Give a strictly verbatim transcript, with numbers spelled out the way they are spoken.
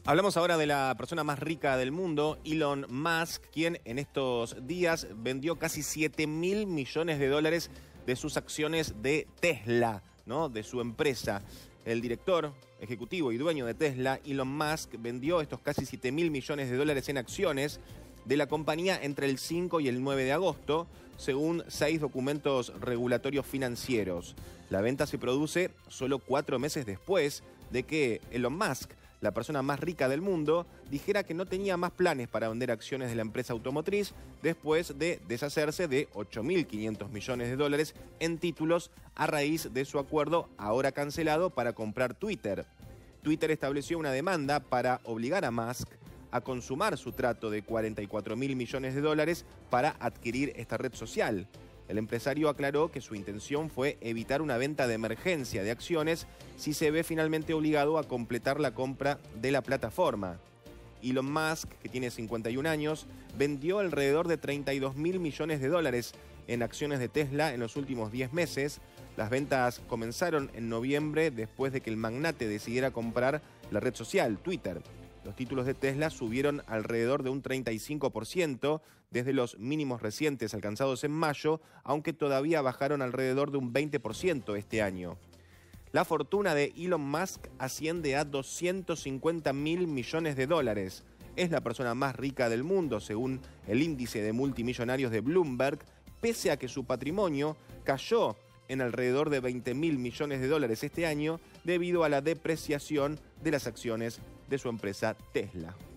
Hablamos ahora de la persona más rica del mundo, Elon Musk, quien en estos días vendió casi siete mil millones de dólares de sus acciones de Tesla, ¿no? De su empresa. El director ejecutivo y dueño de Tesla, Elon Musk, vendió estos casi siete mil millones de dólares en acciones de la compañía entre el cinco y el nueve de agosto, según seis documentos regulatorios financieros. La venta se produce solo cuatro meses después de que Elon Musk, la persona más rica del mundo, dijera que no tenía más planes para vender acciones de la empresa automotriz después de deshacerse de ocho mil quinientos millones de dólares en títulos a raíz de su acuerdo ahora cancelado para comprar Twitter. Twitter estableció una demanda para obligar a Musk a consumar su trato de cuarenta y cuatro mil millones de dólares para adquirir esta red social. El empresario aclaró que su intención fue evitar una venta de emergencia de acciones si se ve finalmente obligado a completar la compra de la plataforma. Elon Musk, que tiene cincuenta y un años, vendió alrededor de treinta y dos mil millones de dólares en acciones de Tesla en los últimos diez meses. Las ventas comenzaron en noviembre después de que el magnate decidiera comprar la red social, Twitter. Los títulos de Tesla subieron alrededor de un treinta y cinco por ciento desde los mínimos recientes alcanzados en mayo, aunque todavía bajaron alrededor de un veinte por ciento este año. La fortuna de Elon Musk asciende a doscientos cincuenta mil millones de dólares. Es la persona más rica del mundo, según el índice de multimillonarios de Bloomberg, pese a que su patrimonio cayó en alrededor de veinte mil millones de dólares este año debido a la depreciación de las acciones de su empresa Tesla.